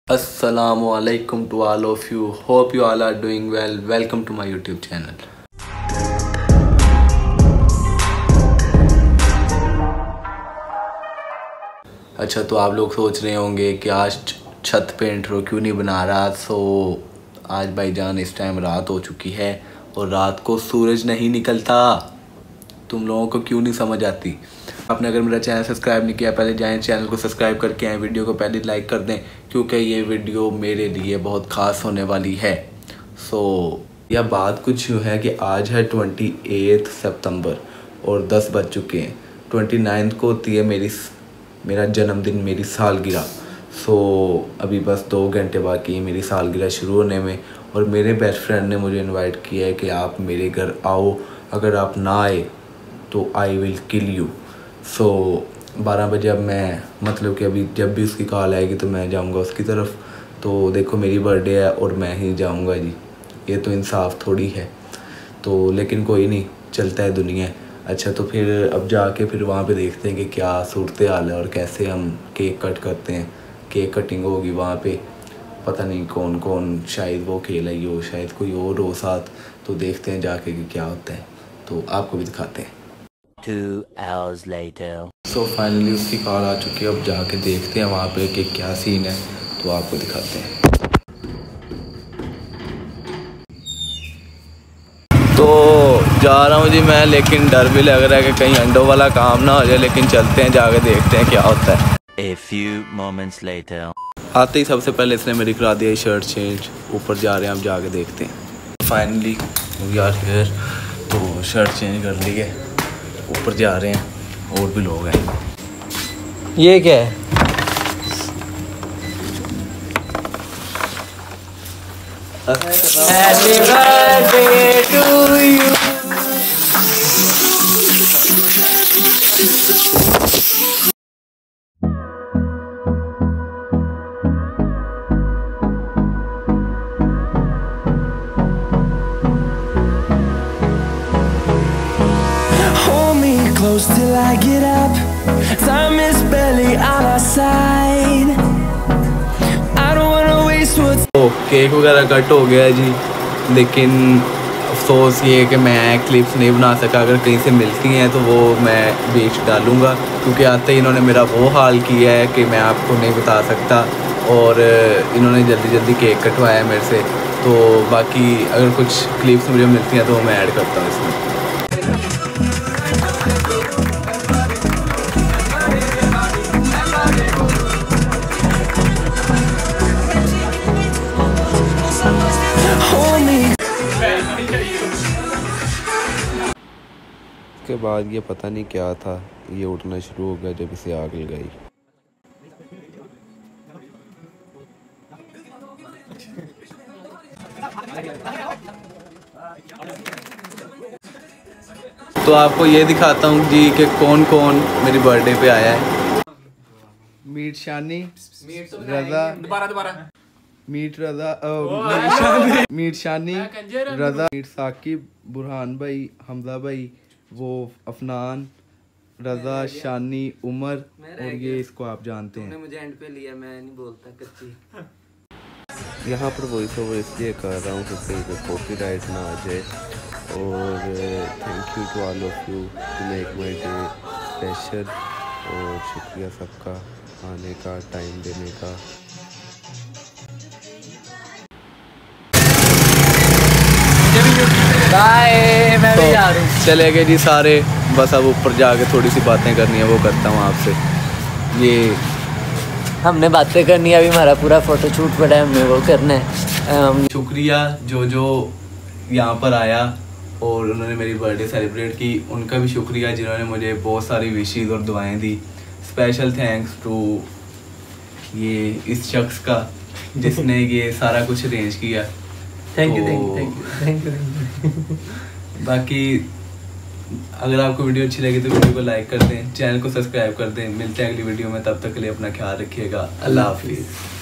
Assalamualaikum to all of you. Hope you all are doing well. Welcome to my YouTube channel. अच्छा, तो आप लोग सोच रहे होंगे कि आज छत पे इंट्रो क्यों नहीं बना रहा। आज भाईजान इस टाइम रात हो चुकी है और रात को सूरज नहीं निकलता। तुम लोगों को क्यों नहीं समझ आती। आपने अगर मेरा चैनल सब्सक्राइब नहीं किया, पहले जाएं चैनल को सब्सक्राइब करके आए, वीडियो को पहले लाइक कर दें क्योंकि ये वीडियो मेरे लिए बहुत ख़ास होने वाली है। यह बात कुछ यूँ है कि आज है 28 सितंबर और 10 बज चुके हैं। 29 को होती है मेरा जन्मदिन, मेरी सालगिरह। अभी बस 2 घंटे बाकी है मेरी सालगिरह शुरू होने में। और मेरे बेस्ट फ्रेंड ने मुझे इनवाइट किया है कि आप मेरे घर आओ, अगर आप ना आए तो आई विल किल यू। 12 बजे अब मैं कि अभी जब भी उसकी कॉल आएगी तो मैं जाऊंगा उसकी तरफ। तो देखो मेरी बर्थडे है और मैं ही जाऊंगा जी, ये तो इंसाफ थोड़ी है। लेकिन कोई नहीं, चलता है दुनिया। अच्छा, तो फिर अब जाके फिर वहाँ पे देखते हैं कि क्या सूरत हाल है और कैसे हम केक कट करते हैं। केक कटिंग होगी वहाँ पे, पता नहीं कौन कौन, शायद वो खेला ही हो, शायद कोई और हो साथ। तो देखते हैं जाके कि क्या होता है, तो आपको भी दिखाते हैं। 2 hours later. फाइनली उसकी कॉल आ चुकी है। अब जाके देखते हैं वहाँ पे कि क्या सीन है, तो आपको दिखाते हैं। तो जा रहा हूँ जी मैं, लेकिन डर भी लग रहा है कि कहीं अंडों वाला काम ना हो जाए। लेकिन चलते हैं, जाके देखते हैं क्या होता है। A few moments later. आते ही सबसे पहले इसने मेरी करा दिया शर्ट चेंज। ऊपर जा रहे हैं, अब जाके देखते हैं। Finally we are here. तो शर्ट चेंज कर ली है, ऊपर जा रहे हैं, और भी लोग हैं। ये क्या है? Happy birthday to you. Close till I get up. Time is barely on our side. I don't wanna waste what's. तो केक वगैरह कट हो गया जी, लेकिन अफसोस ये है कि मैं क्लिप्स नहीं बना सका। अगर कहीं से मिलती हैं तो वो मैं बीच डालूँगा, क्योंकि आते ही इन्होंने मेरा वो हाल किया है कि मैं आपको नहीं बता सकता। और इन्होंने जल्दी जल्दी केक कटवाया मेरे से। तो बाकी अगर कुछ क्लिप्स मुझे मिलती हैं तो वो मैं ऐड करता हूँ इसमें। उसके बाद ये पता नहीं क्या था, ये उठना शुरू हो गया जब इसे आग लगाई। तो आपको ये दिखाता हूँ जी कि कौन कौन मेरी बर्थडे पे आया है। Meet Shani, Raza, meet Raza, meet Shani, Raza, meet Saqib, Burhan भाई, हमजा भाई, वो अफनान, रजा, शानी, उमर, और ये इसको आप जानते हैं। मुझे एंड पे लिया, मैं नहीं बोलता कच्ची। यहाँ पर वॉइस ओवर इसलिए कर रहा हूँ कि कहीं पे कॉपीराइट ना आ जाए। और thank you to all of you to make my day special. और शुक्रिया सबका आने का, टाइम देने का। बाय, मैं भी जा रहा हूँ। चले गए जी सारे, बस अब ऊपर जाके थोड़ी सी बातें करनी है, वो करता हूँ आपसे। ये हमने बातें करनी है, अभी हमारा पूरा फोटोशूट पड़ा है, हमने वो करना है। शुक्रिया जो यहाँ पर आया और उन्होंने मेरी बर्थडे सेलिब्रेट की, उनका भी शुक्रिया जिन्होंने मुझे बहुत सारी विशेज़ और दुआएं दी। स्पेशल थैंक्स टू ये इस शख्स का जिसने ये सारा कुछ अरेंज किया। Thank you. बाकी अगर आपको वीडियो अच्छी लगी तो वीडियो को लाइक कर दें, चैनल को सब्सक्राइब कर दें। मिलते हैं अगली वीडियो में, तब तक के लिए अपना ख्याल रखिएगा। अल्लाह हाफिज़।